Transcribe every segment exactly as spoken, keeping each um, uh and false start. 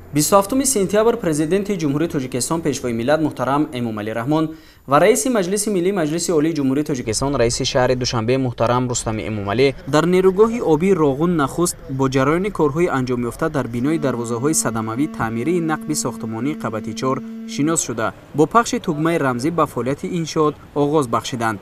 بیست و هفتم سپتامبر президенти ҷумҳурии Тоҷикистон пешвои миллат муҳтарам Эмомалӣ Раҳмон ва раиси Маҷлиси миллӣ Маҷлиси олии ҷумҳурии Тоҷикистон раиси шаҳри Душанбе муҳтарам Рустами Эмомалӣ дар нерӯгоҳи обии Роғун нахуст бо ҷараёни корҳои анҷомёфта дар бинои дарвозаҳои садамавии таъмирии нақби сохтмонии Қабати чор шинос шуда бо пахши тугмаи рамзӣ ба фаъолияти иншоот оғоз бахшиданд.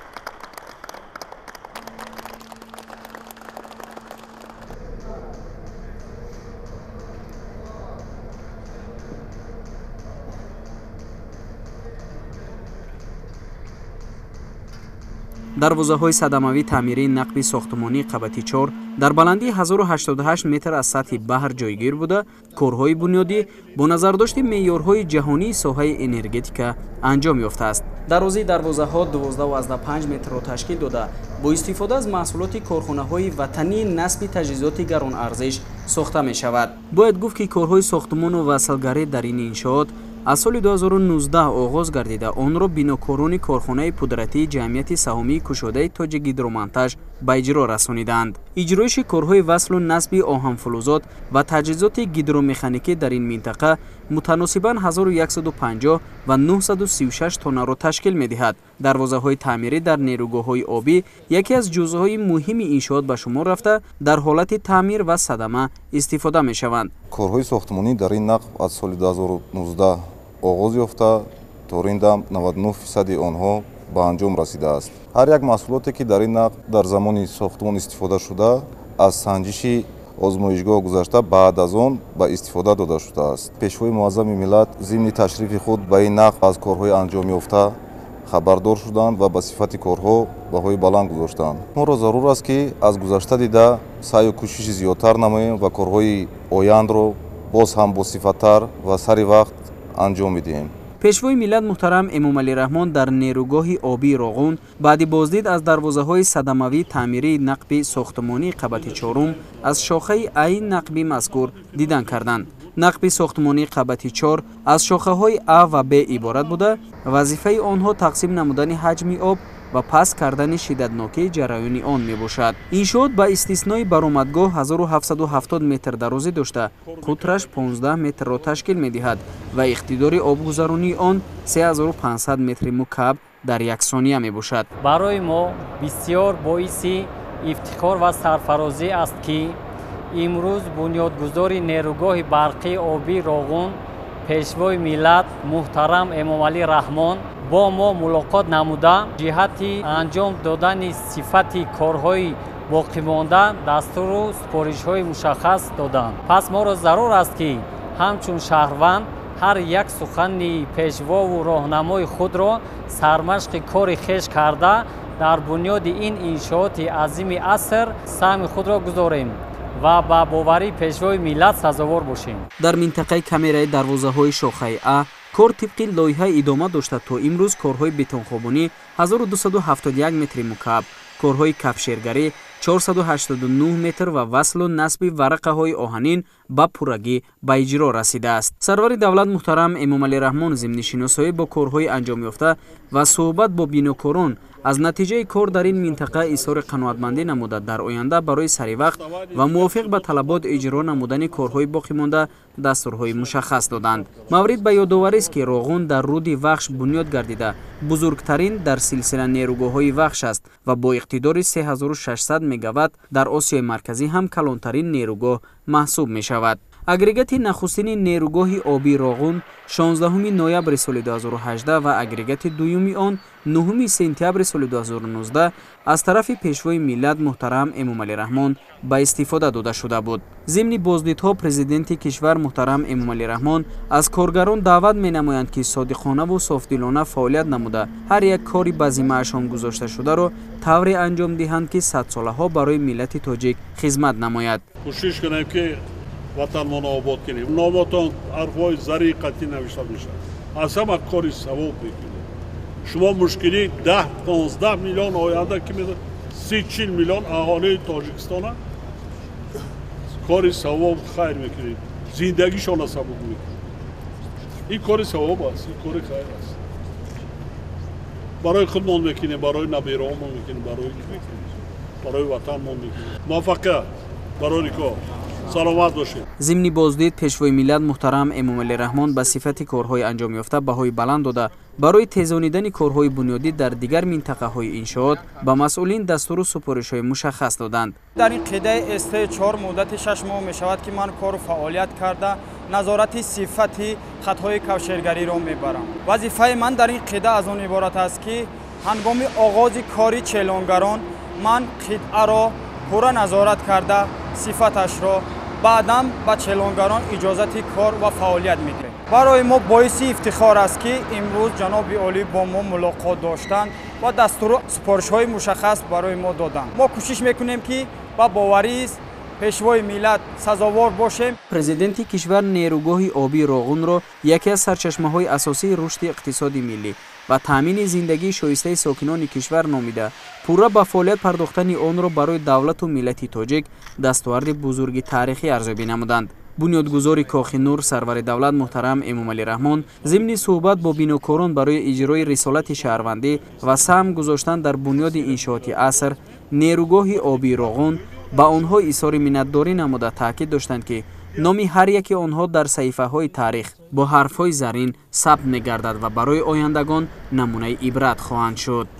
дарвозаҳои садамавии таъмирии нақби сохтмонии Қабати чор дар баландии ҳазору ҳаштоду ҳашт метр аз сатҳи баҳр ҷойгир буда, корҳои бунёдӣ бо назардошти меъёрҳои ҷаҳонии соҳаи энергетика анҷом ёфтааст. дарозии дарвозаҳо дувоздаҳ язда панҷ метрро ташкил дода, бо истифода аз маҳсулоти корхонаҳои ватании насби таҷҳизоти гаронарзиш сохта мешавад. бояд гуфт ки корҳои сохтмону васалгарӣ дар ин иншоот аз соли ду ҳазору нуздаҳ оғоз гардида, онро бинокорони корхонаи пудратии ҷамъияти саҳомии кушодаи Тоҷикгидромонтаж ба иҷро расонидаанд. иҷроиши корҳои васлу насби оҳанфулузот ва таҷҳизоти гидромеханикӣ дар ин минтақа мутаносибан ҳазору яксаду панҷоҳ ва нуҳсаду сию шаш тоннаро ташкил медиҳад. дарвозаҳои таъмирӣ дар нерӯгоҳҳои обӣ яке аз ҷузъҳои муҳими иншоот ба шумор рафта, дар ҳолати таъмир ва садама истифода мешаванд. корҳои сохтмонӣ дар ин нақб аз соли ду ҳазору нуздаҳ оғоз ёфта, то ин дам наваду нӯҳ фисади онҳо ба анҷом расидааст. ҳар як маҳсулоте ки дар ин нақб дар замони сохтмон истифода шуда, аз санҷиши озмоишгоҳ гузашта баъд аз он ба истифода дода шудааст. пешвои муаззами миллат зимни ташрифи худ ба ин нақб аз корҳои анҷомёфта хабардор шуданд ва ба сифати корҳо баҳои баланд гузоштанд. моро зарур аст ки аз гузашта дида саъю кӯшиши зиёдтар намоем ва корҳои ояндро боз ҳам босифаттар ва сари вақт анҷом бидиҳем. пешвои миллат муҳтарам Эмомалӣ Раҳмон дар нерӯгоҳи обии Роғун баъди боздид аз дарвозаҳои садамавии таъмирии нақби сохтмонии Қабати чорум аз шохаи айн нақби мазкур дидан карданд. нақби сохтмонии Қабати чор аз шохаҳои А ва Б иборат буда, вазифаи онҳо тақсим намудани ҳаҷми об ва паст кардани шиддатнокии ҷараёни он мебошад. иншоот ба истиснои баромадгоҳ ҳазору ҳафтсаду ҳафтод метр дарозӣ дошта, қутраш понздаҳ метрро ташкил медиҳад ва иқтидори обгузаронии он се ҳазору панҷсад метри мукаб дар як сония мебошад. барои мо бисёр боиси ифтихор ва сарфарозӣ аст ки имрӯз бунёдгузори нерӯгоҳи барқии обии Роғун пешвои миллат муҳтарам Эмомалӣ Раҳмон бо мо мулоқот намуда ҷиҳати анҷом додани сифати корҳои боқимонда дастуру супоришҳои мушаххас доданд. пас моро зарур аст ки ҳамчун шаҳрванд ҳар як сухани пешвову роҳнамои худро сармашқи кори хеш карда дар бунёди ин иншооти азими аср саҳми худро гузорем ва ба боварии пешвои миллат сазовор бошем. дар минтақаи камераи дарвозаҳои шохаи А кор тибқи лоиҳа идома дошта то имрӯз корҳои бетонхобонӣ ҳазору дусаду ҳафтоду як метри мукаб, корҳои капшергарӣ чорсаду ҳаштоду нӯҳ метр ва васлу насби варақаҳои оҳанин ба пуррагӣ ба иҷро расидааст. сарвари давлат муҳтарам Эмомалӣ Раҳмон зимни шиносоӣ бо корҳои анҷомёфта ва суҳбат бо бинокорон аз натиҷаи кор дар ин минтақа изҳори қаноатмандӣ намуда дар оянда барои саривақт ва мувофиқ ба талабот иҷро намудани корҳои боқимонда дастурҳои мушаххас доданд. маврид ба ёдоварист ки Роғун дар руди вахш бунёд гардида бузургтарин дар силсила нерӯгоҳҳои вахш аст ва бо иқтидори се ҳазору шашсад мегаватт дар Осиёи марказӣ ҳам калонтарин нерӯгоҳ маҳсуб мешавад. агрегати нахустини нерӯгоҳи обии Роғун шонздаҳуми ноябри соли ду ҳазору ҳаждаҳ ва агрегати дуюми он нӯҳуми сентябри соли ду ҳазору нуздаҳ аз тарафи пешвои миллат муҳтарам Эмомалӣ Раҳмон ба истифода дода шуда буд. зимни боздидҳо президенти кишвар муҳтарам Эмомалӣ Раҳмон аз коргарон даъват менамоянд ки содиқонаву софдилона фаъолият намуда ҳар як кори ба зиммаашон гузошташударо тавре анҷом диҳанд ки садсолаҳо барои миллати тоҷик хизмат намояд. кӯшиш кунем ки ватанмонро обод кунем. номотон ҳарфҳои зарри қатъӣ навишта мешавад. аз ҳама кори савоб мекунем. шумо мушкилӣ даҳ понздаҳ миллион оянда ки си чил миллион аҳолии Тоҷикистона кори савоб хайр мекунем. зиндагишона сабук мекунем. ин кори савоб аст, ин кори хайр аст. барои худмон мекунем, барои набираҳомон мекунем, барои ки мекунем, барои ватанмон мекунем. муваффақият барои кор. саломат бошед. зимни боздид пешвои миллат муҳтарам Эмомалираҳмон ба сифати корҳои анҷомёфта баҳои баланд дода барои тезонидани корҳои бунёдӣ дар дигар минтақаҳои иншоот ба масъулин дастуру супоришҳои мушаххас доданд. дар ин қидаи эс тэ чор муддати шаш моҳ мешавад ки ман кору фаъолият карда назорати сифати хатҳои кавшергариро мебарам. вазифаи ман дар ин қида аз он иборат аст ки ҳангоми оғози кори челонгарон ман қитъаро пурра назорат карда сифаташро баъдам ба челонгарон иҷозати кор ва фаъолият медиҳем. барои мо боиси ифтихор аст ки имрӯз ҷаноби олӣ бо мо мулоқот доштанд ва дастуру супоришҳои мушаххас барои мо доданд. мо кӯшиш мекунем ки ба боварии пешвои миллат сазовор бошем. Президенти кишвар нерӯгоҳи обии Роғунро яке аз сарчашмаҳои асосии рушди иқтисоди миллӣ ва таъмини зиндагии шоистаи сокинони кишвар номида, пурра ба фаъолият пардохтани онро барои давлату миллати тоҷик дастоварди бузурги таърихӣ арзёбӣ намуданд. бунёдгузори Кохи Нур Сарвари давлат муҳтарам Эмомалираҳмон зимни суҳбат бо бинокорон барои иҷрои рисолати шаҳрвандӣ ва саҳм гузоштан дар бунёди иншооти аср нерӯгоҳи обии Роғун ба онҳо изҳори миннатдорӣ намуда таъкид доштанд ки номи ҳар яки онҳо дар саҳифаҳои таърих бо ҳарфҳои заррин сабт мегардад ва барои ояндагон намунаи ибрат хоҳанд шуд.